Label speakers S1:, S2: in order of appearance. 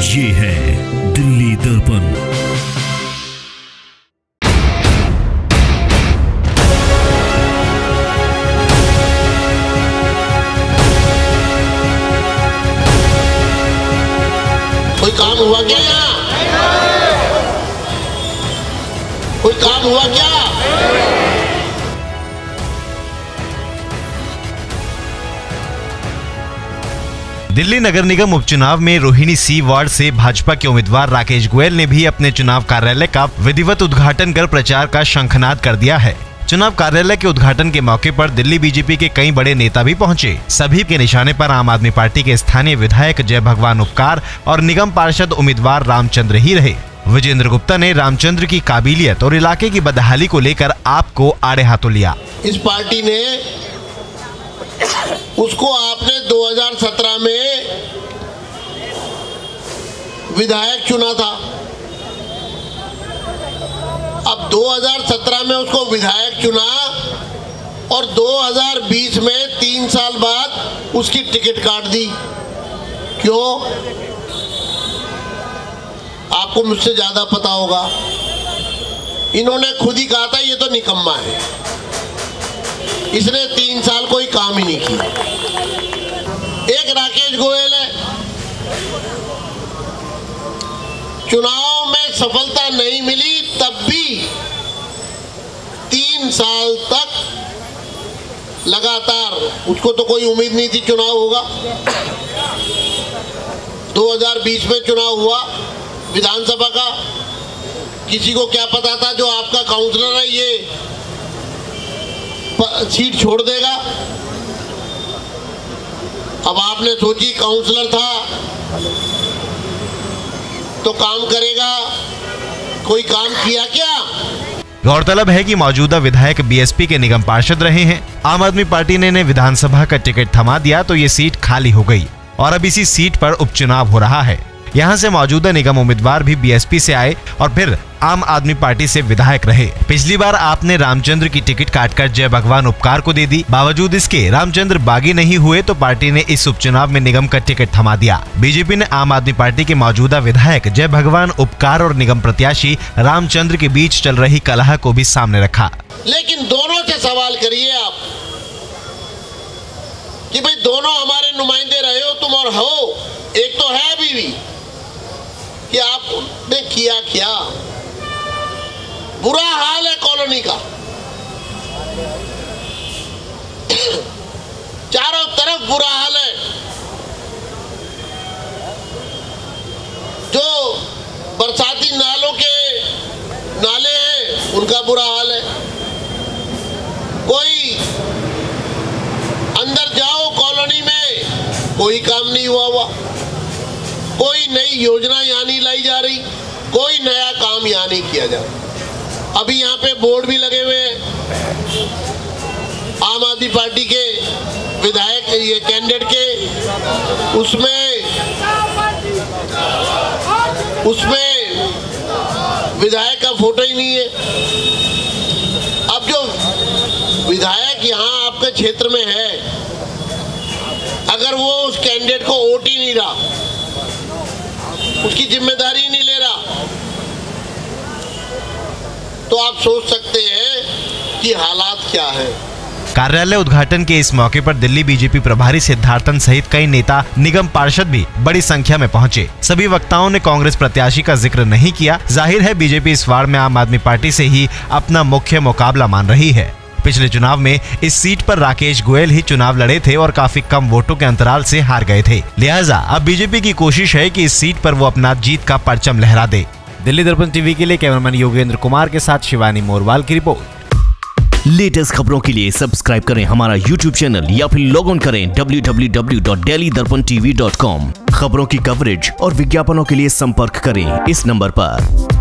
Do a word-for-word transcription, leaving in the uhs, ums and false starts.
S1: ये है दिल्ली दर्पण।
S2: कोई काम हुआ क्या यहाँ? कोई काम हुआ क्या?
S3: दिल्ली नगर निगम उपचुनाव में रोहिणी सी वार्ड से भाजपा के उम्मीदवार राकेश गोयल ने भी अपने चुनाव कार्यालय का विधिवत उद्घाटन कर प्रचार का शंखनाद कर दिया है। चुनाव कार्यालय के उद्घाटन के मौके पर दिल्ली बीजेपी के कई बड़े नेता भी पहुंचे। सभी के निशाने पर आम आदमी पार्टी के स्थानीय विधायक जय भगवान उपकार और निगम पार्षद उम्मीदवार रामचंद्र ही रहे। विजेंद्र गुप्ता ने रामचंद्र की काबिलियत और इलाके की बदहाली को लेकर आपको आड़े हाथों लिया।
S2: इस पार्टी ने उसको आपने दो हज़ार सत्रह में विधायक चुना था। अब दो हज़ार सत्रह में उसको विधायक चुना और दो हज़ार बीस में तीन साल बाद उसकी टिकट काट दी। क्यों? आपको मुझसे ज्यादा पता होगा। इन्होंने खुद ही कहा था ये तो निकम्मा है, इसने तीन साल कोई काम ही नहीं किया। एक राकेश गोयल है, चुनाव में सफलता नहीं मिली तब भी तीन साल तक लगातार, उसको तो कोई उम्मीद नहीं थी चुनाव होगा। दो हज़ार बीस में चुनाव हुआ विधानसभा का, किसी को क्या पता था जो आपका काउंसलर है ये सीट छोड़ देगा। अब आपने सोची काउंसलर था तो काम करेगा, कोई काम किया क्या?
S3: गौरतलब है कि मौजूदा विधायक बीएसपी के निगम पार्षद रहे हैं। आम आदमी पार्टी ने, ने विधानसभा का टिकट थमा दिया तो ये सीट खाली हो गई और अब इसी सीट पर उपचुनाव हो रहा है। यहाँ से मौजूदा निगम उम्मीदवार भी बीएसपी से आए और फिर आम आदमी पार्टी से विधायक रहे। पिछली बार आपने रामचंद्र की टिकट काटकर जय भगवान उपकार को दे दी। बावजूद इसके रामचंद्र बागी नहीं हुए तो पार्टी ने इस उपचुनाव में निगम का टिकट थमा दिया। बीजेपी ने आम आदमी पार्टी के मौजूदा विधायक जय भगवान उपकार और निगम प्रत्याशी रामचंद्र के बीच चल रही कलह को भी सामने रखा।
S2: लेकिन दोनों से सवाल करिए आप कि भाई दोनों हमारे नुमाइंदे रहे हो तुम और हो, एक तो है अभी भी कि आपने किया क्या? बुरा हाल है कॉलोनी का, चारों तरफ बुरा हाल है। जो बरसाती नालों के नाले हैं उनका बुरा हाल है। कोई अंदर जाओ कॉलोनी में कोई काम नहीं हुआ हुआ, कोई नई योजना यहाँ नहीं लाई जा रही, कोई नया काम यहाँ नहीं किया जा रहा। अभी यहाँ पे बोर्ड भी लगे हुए हैं आम आदमी पार्टी के विधायक ये कैंडिडेट के, उसमें उसमें विधायक का फोटो ही नहीं है। अब जो विधायक यहाँ आपके क्षेत्र में है, अगर वो उस कैंडिडेट को वोट ही नहीं रहा, उसकी जिम्मेदारी नहीं ले रहा, तो आप सोच सकते हैं कि हालात क्या है।
S3: कार्यालय उद्घाटन के इस मौके पर दिल्ली बीजेपी प्रभारी सिद्धार्थन सहित कई नेता, निगम पार्षद भी बड़ी संख्या में पहुंचे। सभी वक्ताओं ने कांग्रेस प्रत्याशी का जिक्र नहीं किया। जाहिर है बीजेपी इस वार्ड में आम आदमी पार्टी से ही अपना मुख्य मुकाबला मान रही है। पिछले चुनाव में इस सीट पर राकेश गोयल ही चुनाव लड़े थे और काफी कम वोटों के अंतराल से हार गए थे। लिहाजा अब बीजेपी की कोशिश है कि इस सीट पर वो अपना जीत का परचम लहरा दे। दिल्ली दर्पण टीवी के लिए कैमरामैन योगेंद्र कुमार के साथ शिवानी मोरवाल की रिपोर्ट।
S1: लेटेस्ट खबरों के लिए सब्सक्राइब करें हमारा यूट्यूब चैनल या फिर लॉग ऑन करें W W W dot daily Darpan TV dot com. खबरों की कवरेज और विज्ञापनों के लिए संपर्क करें इस नंबर पर।